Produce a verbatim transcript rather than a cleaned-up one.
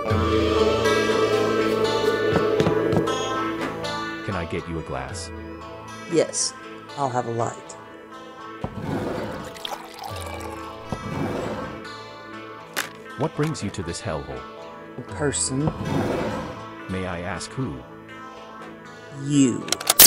Can I get you a glass? Yes, I'll have a light. What brings you to this hellhole? A person. May I ask who? You.